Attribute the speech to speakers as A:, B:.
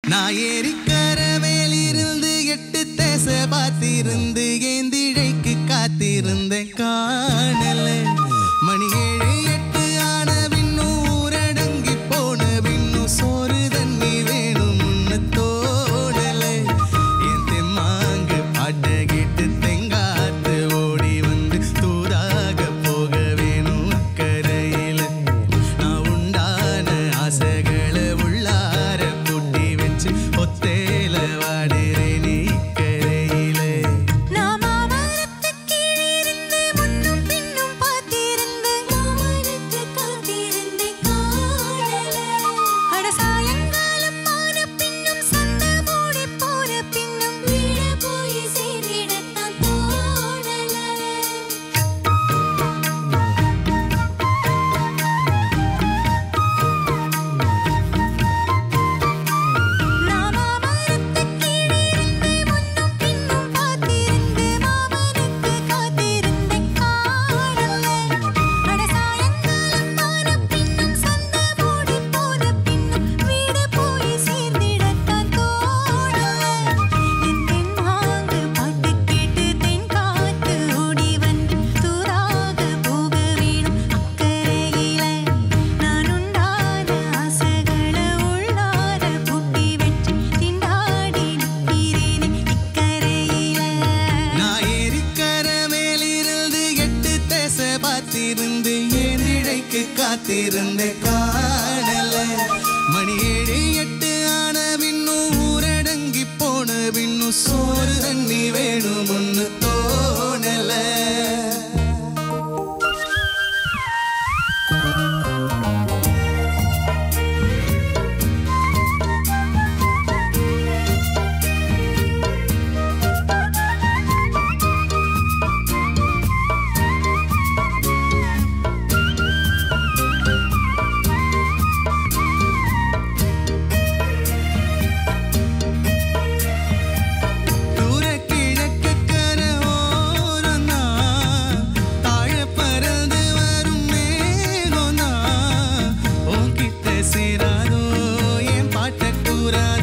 A: நான் ஏரிக்கர மேலிருந்து 8 தேச பார்த்திருந்து ஏந்திழைக்கு காத்திருந்தேன் காணல மணி 7 8 ஆன பின்னும் ஊரடங்கி போன பின்னும் சோறு தண்ணி வேணும் முன்ன தோணல என் தெம்மாங்கு பாட்ட கேட்டு தெங்காத்து ஓடி வந்து தூதாக போக வேணும் அக்கறையில நான் உண்டான ஆசைகளை உள்ளார பூட்டி வச்சு ஒத்தேல வாடுறேன் நீ கரையில
B: நான் மாமரத்து கீழிருந்து முன்னும் பின்னும் பார்த்திருந்து மாமரத்து காத்திருந்தே காணல அட சாயங்காலம் ஆன பின்னும் சந்த மூடி போற பின்னும் வீட போய் சேரிடத்தான் தோணல நான் மாமரத்து கீழிருந்து முன்னும் பின்னும் பார்த்திருந்து மாமனுக்கு காத்திருந்தே காணல அட சாயங்காலம் ஆன பின்னும் சந்த மூடி போற பின்னும் வீடு போய் சேர்ந்திடத்தான் தோணல என் தென்மாங்கு பாட்டு கேட்டு தென்காத்து ஓடி வந்து தூராக போக வேணும் அக்கறையில நான் உண்டான ஆசைகளை உள்ளார பூட்டி வச்சு திண்டாடி நிற்கிறேனே இக்கரையில
A: நான் ஏரிக்கர மேலிருந்து 8 தேச பார்த்திருந்து ஏந்திழைக்கு காத்திருந்தேன் காணல மணி 7 8 ஆன பின்னும் ஊரடங்கி போன பின்னும் சோறு தண்ணி வேணும் முன்னு தோணல தூர கிழக்கு கரை ஓரம்னா தாழ பறந்து வரும் மேகம்னா உன்கிட்ட சேராதோ என் பாட்ட கூறாதோ